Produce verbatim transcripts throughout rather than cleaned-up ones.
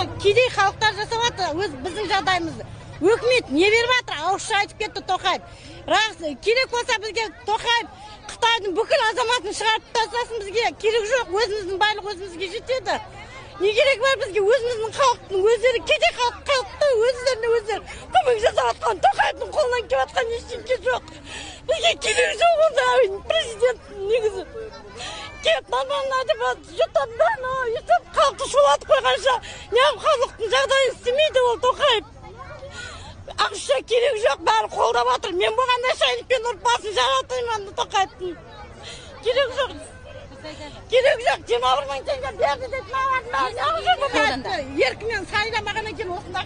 кедей халықтар жасап жатыр, өз біздің жағдайымызды. Өкімет не беріп жатыр? Ауызша айтып кетті Тоқаев. Керек болса бізге Тоқаев Қытайдың бүкіл азаматын шығарып тастасын, бізге керек жоқ, өзіміздің байлық өзімізге жетеді. Не керек бар бізге? Өзіміздің халықтың өздері, кедей халықтың өздеріне өздері көмек жасап жатқан, Тоқаевтың қолынан келіп жатқан ештеңе жоқ. Бізге керек жоқ онда президент негізі. Кеп нормально деп жұтып, жұтып халықты шулатып қойғанша, неғып халықтың жағдайын істемейді ол Тоқаев. Ақша керек жоқ, бәрі қолдап жатыр. Мен болғанда шайнықпен ұрып басын жаратаймын Тоқаевтың. Керек жоқ. Керек жоқ, жиырма бір мың теңге берді деп маған. Еркімен сайламағаннан кейін осында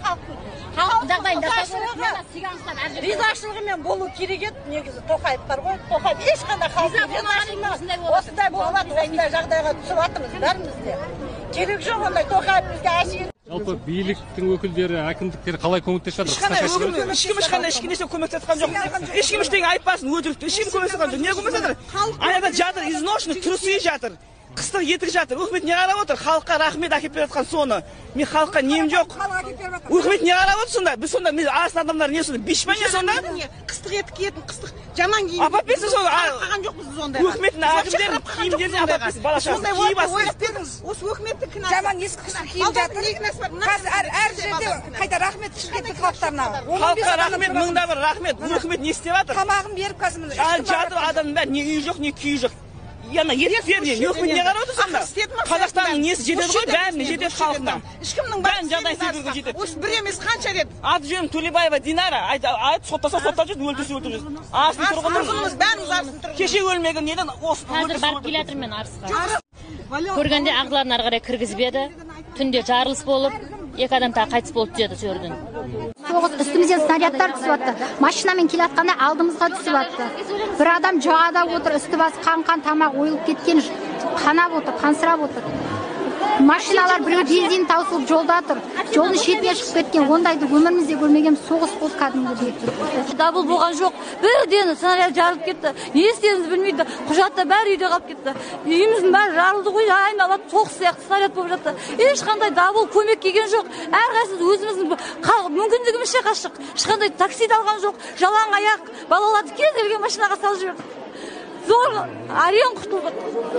халықтың ризашылығымен болу керек еді. Негізі Тоқаев бар ғой. Тоқаев ешқандай халықтың ризашылығымен осындай болып жатыр, осындай жағдайға түсіп жатырмыз бәріміз де. Керек жоқ ондай Тоқаев бізге әшейін. Жалпы биліктің өкілдері, әкімдіктері қалай көмектесіп жатыр? Ешкім ешқандай ешкімнен көмектескен жоқ. Ешкім ештеңе айтпасын, өтірікті. Ешкім көмектескен жоқ. Не көмектесіп жатыр? Аяда жатыр, изношенный, трусый жатыр. Қыстық етік жатыр. Өкімет не қарап отыр? Халыққа рахмет әкеп беріп жатқан соны. Мен халыққа нем жоқ. Өкімет не қарап отыр сонда? Біз сонда біз арыс адамдар не сонда? Биш па не сонда? Қыстық етік киетін, қыстық жаман киім. Апа берсін сонда. Қалған жоқпыз сондай. Өкіметтің әкімдерін киімдерін апа берсін. Балашасы киіп алсын. Осы өкіметтің кінәсі. Жаман ескі қыстық киім жатыр. Қазір әр жерде қайта рахмет шымкенттің халықтарына. Халыққа рахмет, мыңда бір рахмет. Өкімет не істеп жатыр? Тамағын беріп қазір жатыр адамның бәрі не үйі жоқ, не күйі жоқ. Яна ерек берді. Өкімет не қарап отыр сонда? Қазақстанның несі жетеді ғой, бәріне жетеді халқына. Ешкімнің бәрін жағдай секілді жетеді. Осы бір емес қанша рет. Аты жөнім Төлебаева Динара. Айт соттаса соттап жүрді, өлтірсе өлтіріп жүрді. Асын тұрғынымыз бәріміз асын тұрғын. Кеше өлмеген неден осы қазір барып келе жатырмын мен Арысқа. Көргенде ағыларын ары қарай кіргізбеді. Түнде жарылыс болып, екі адам тағы қайтыс болды деді сөйерден. Соғыс үстімізден снарядтар түсіп жатты. Машинамен келе жатқанда алдымызға түсіп жатты. Бір адам жағада отыр, үсті басы қан-қан тамақ ойылып кеткен, қанап отыр, қансырап отыр. Машиналар біреу бензин таусылып жолда тұр. Жолдың шетіне шығып кеткен, ондайды өмірімізде көрмеген соғыс болды кәдімгідей. Дабыл болған жоқ. Бірден снаряд жарылып кетті. Не істерімізді білмейді. Құжатта бәрі үйде қалып кетті. Үйіміздің бәрі жарылды ғой, айналып соғыс сияқты снаряд болып жатты. Ешқандай дабыл көмек келген жоқ. Әрқайсымыз өзіміздің мүмкіндігімізше қаштық. Ешқандай такси де алған жоқ. Жалаң аяқ балаларды кез келген машинаға салып жібердік. Зор арен құтылдық.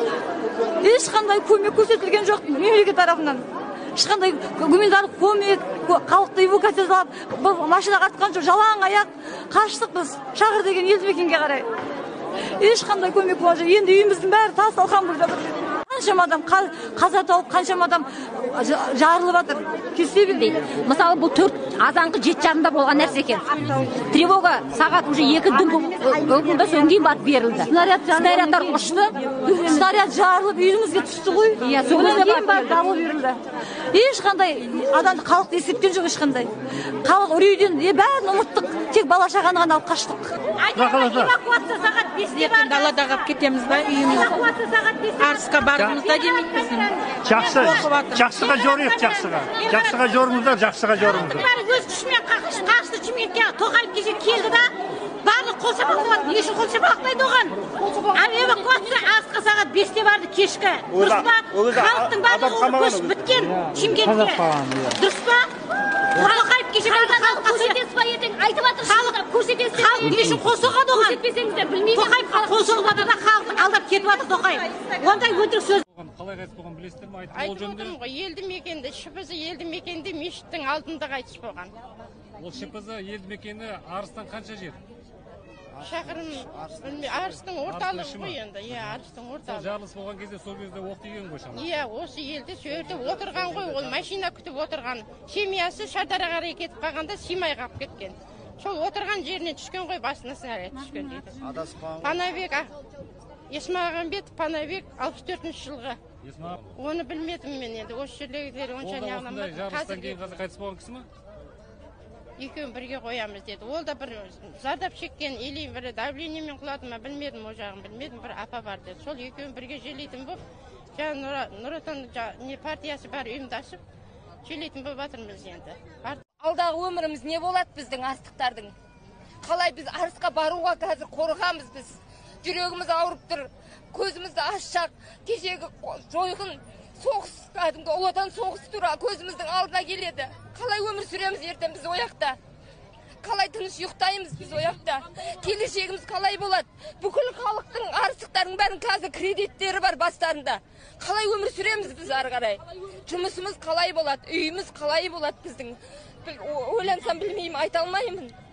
Ешқандай көмек көрсетілген жоқ мемлекет тарапынан. Ешқандай гуманитарлық көмек, халықты эвакуациялап, машинаға артқан жоқ. Жалаң аяқ қаштық біз Шағыр деген елді мекенге қарай. Ешқандай көмек болған жоқ. Енді үйіміздің бәрі тас талқан болып жатыр. Қаншама адам қаза тауып, қаншама адам жарылып жатыр. Кесе білмейді. Мысалы бұл төрт азанғы жеті жарымда болған нәрсе екен. Тревога сағат уже екі дүңгі соң кейін барып берілді. Снарядтар ұшты, снаряд жарылып үйімізге түсті ғой. Содан кейін барып дабыл берілді. Ешқандай адамды халықты есепткен жоқ ешқандай. Халық үрейден бәрін ұмыттық, тек бала шағаны ғана алып қаштық. Эвакуация сағат бесте бар. Далада қалып кетеміз ба үйіміз? Эвакуация сағат бесте. Арысқа барғымызда келмейміз. Жақсы, жақсыға жорайық, жақсыға. Жақсыға жорыңыздар, жақсыға жорыңыздар. Бәрі өз күшімен қашты Шымкентке. Тоқаев кеше келді да, барлық қол шапалақтады. Не үшін қол шапалақтайды оған? Ал эвакуация Арысқа сағат бесте барды кешкі. Дұрыс па? Халықтың барлығы көшіп біткен Шымкентке. Дұрыс па? Тоқаев кеше халыққа көрсетесіз ба ертең? Айтып жатыр көрсетесіз. Халық не үшін қол соғады оған? Көрсетпесеңіздер білмеймін. Тоқаев қол соғып жатыр да халықты алдап кетіп жатыр Тоқаев. Ондай өтірік сөз. Қалай қайтыс болған білесіздер ме? Айтып отырмын ғой, елді мекенде, ШПЗ елді мекенде мешіттің алдында қайтыс болған. Ол ШПЗ елді мекені Арыстан қанша жер? Шақырым, Арыстың орталығы ғой енді, иә, Арыстың орталығы. Жарылыс болған кезде сол кезде оқ тиген ғой шамалы. Иә, осы елде сөйте отырған ғой, ол машина күтіп отырған. Семьясы Шардараға қарай кетіп қалғанда симай қалып кеткен. Сол отырған жерінен түскен ғой, басына снаряд түскен дейді. Панабек Есмағамбет Панабек алпыс төртінші жылғы. Оны білмедім мен енді, осы жерлегілер онша не аламады. Жарылыстан кейін қазір қайтыс болған кісі ме? Екеуін бірге қоямыз деді. Ол да бір зардап шеккен, или бір давлениемен құлады ма, білмедім, о жағын білмедім, бір апа бар деді. Сол екеуін бірге желейтін болып, жаңа Нұр Отан партиясы бар ұйымдасып, желейтін болып жатырмыз енді. Алдағы өміріміз не болады біздің арыстықтардың? Қалай біз Арысқа баруға қазір қорғамыз біз? Жүрегіміз ауырып тұр, көзімізді ашсақ, кешегі жойғын соғыс, кәдімгі ұлы отан соғысы тура көзіміздің алдына келеді. Қалай өмір сүреміз ертең біз ояқта? Қалай тыныш ұйықтаймыз біз ояқта? Келешегіміз қалай болады? Бүкіл халықтың арыстықтардың бәрін қазір кредиттері бар бастарында. Қалай өмір сүреміз біз ары қарай? Жұмысымыз қалай болады? Үйіміз қалай болады біздің? Ойлансам білмеймін, айта алмаймын.